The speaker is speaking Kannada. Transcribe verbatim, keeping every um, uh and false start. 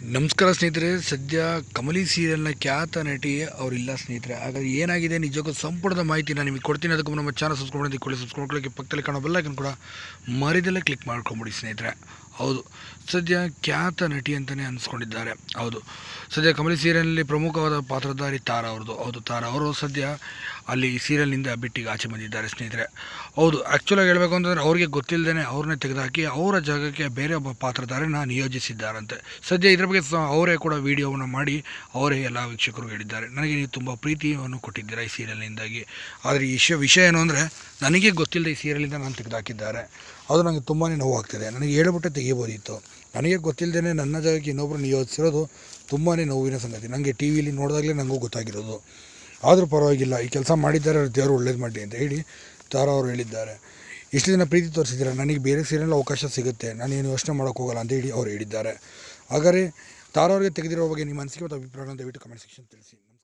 ನಮಸ್ಕಾರ ಸ್ನೇಹಿತರೆ. ಸದ್ಯ ಕಮಲಿ ಸೀರಿಯಲ್ನ ಖ್ಯಾತ ನಟಿ ಅವರಿಲ್ಲ ಸ್ನೇಹಿತರೆ. ಹಾಗಾಗಿ ಏನಾಗಿದೆ ನಿಜಕ್ಕೂ ಸಂಪೂರ್ಣದ ಮಾಹಿತಿ ನಾನು ನಿಮಗೆ ಕೊಡ್ತೀನಿ. ಅದಕ್ಕೂ ನಮ್ಮ ಚಾನಲ್ ಸಬ್ಸ್ಕ್ರೈಬ್ ಮಾಡಿ ಕೊಳ್ಳಿ ಸಬ್ಸ್ಕ್ರೈಬ್ ಮಾಡ್ಕೊಳ್ಳಿ, ಪಕ್ಕದಲ್ಲಿ ಕಾಣೋ ಬೆಲ್ ಐಕನ್ ಕೂಡ ಮರಿದಲ್ಲೇ ಕ್ಲಿಕ್ ಮಾಡ್ಕೊಂಬಿಡಿ ಸ್ನೇಹಿತರೆ. ಹೌದು, ಸದ್ಯ ಖ್ಯಾತ ನಟಿ ಅಂತಲೇ ಅನಿಸ್ಕೊಂಡಿದ್ದಾರೆ. ಹೌದು, ಸದ್ಯ ಕಮಲಿ ಸೀರಿಯಲ್ನಲ್ಲಿ ಪ್ರಮುಖವಾದ ಪಾತ್ರಧಾರಿ ತಾರಾ ಅವ್ರದ್ದು. ಹೌದು, ತಾರಾ ಅವರು ಸದ್ಯ ಅಲ್ಲಿ ಸೀರಿಯಲ್ನಿಂದ ಬಿಟ್ಟಿಗೆ ಆಚೆ ಬಂದಿದ್ದಾರೆ ಸ್ನೇಹಿತರೆ. ಹೌದು, ಆ್ಯಕ್ಚುಲಾಗಿ ಹೇಳಬೇಕು ಅಂತಂದರೆ ಅವ್ರಿಗೆ ಗೊತ್ತಿಲ್ಲದೇ ಅವ್ರನ್ನೇ ತೆಗೆದುಹಾಕಿ ಅವರ ಜಾಗಕ್ಕೆ ಬೇರೆ ಒಬ್ಬ ಪಾತ್ರಧಾರಿನ ನಿಯೋಜಿಸಿದ್ದಾರಂತೆ. ಸದ್ಯ ಇದರ ಬಗ್ಗೆ ಸ ಅವರೇ ಕೂಡ ವಿಡಿಯೋವನ್ನು ಮಾಡಿ ಅವರೇ ಎಲ್ಲ ವೀಕ್ಷಕರು ಹೇಳಿದ್ದಾರೆ, ನನಗೆ ನೀವು ತುಂಬ ಪ್ರೀತಿಯನ್ನು ಕೊಟ್ಟಿದ್ದೀರಾ ಈ ಸೀರಿಯಲ್ನಿಂದಾಗಿ. ಆದರೆ ಈ ವಿಷಯ ವಿಷಯ ಏನು ಅಂದರೆ, ನನಗೆ ಗೊತ್ತಿಲ್ಲದೆ ಈ ಸೀರಿಯಲಿಂದ ನಾನು ತೆಗೆದುಹಾಕಿದ್ದಾರೆ. ಅದು ನನಗೆ ತುಂಬಾ ನೋವಾಗ್ತಿದೆ. ನನಗೆ ಹೇಳ್ಬಿಟ್ಟೆ ತೆಗಿಬೋದಿತ್ತು. ನನಗೆ ಗೊತ್ತಿಲ್ಲದೇ ನನ್ನ ಜಾಗಕ್ಕೆ ಇನ್ನೊಬ್ಬರು ನಿಯೋಜಿಸಿರೋದು ತುಂಬಾ ನೋವಿನ ಸಂಗತಿ. ನನಗೆ ಟಿ ವಿಲಿ ನೋಡಿದಾಗಲೇ ನನಗೂ ಗೊತ್ತಾಗಿರೋದು. ಆದರೂ ಪರವಾಗಿಲ್ಲ, ಈ ಕೆಲಸ ಮಾಡಿದ್ದಾರೆ, ದೇವರು ಒಳ್ಳೇದು ಮಾಡಿ ಅಂತ ಹೇಳಿ ತಾರಾ ಅವರು ಹೇಳಿದ್ದಾರೆ. ಇಷ್ಟು ದಿನ ಪ್ರೀತಿ ತೋರಿಸಿದ್ದೀರಾ, ನನಗೆ ಬೇರೆ ಸೀರಿಯಲ್ ಅವಕಾಶ ಸಿಗುತ್ತೆ, ನಾನೇನು ಯೋಚನೆ ಮಾಡೋಕ್ಕೆ ಹೋಗಲ್ಲ ಅಂತ ಹೇಳಿ ಅವರು ಹೇಳಿದ್ದಾರೆ. ಹಾಗಾದರೆ ತಾರಾ ಅವರಿಗೆ ತೆಗೆದಿರೋ ಬಗ್ಗೆ ನಿಮ್ಮ ಅನಿಸಿಕೆ ಮತ್ತು ಅಭಿಪ್ರಾಯಗಳನ್ನು ದಯವಿಟ್ಟು ಕಮೆಂಟ್ ಸೆಕ್ಷನ್ ತಿಳಿಸಿ.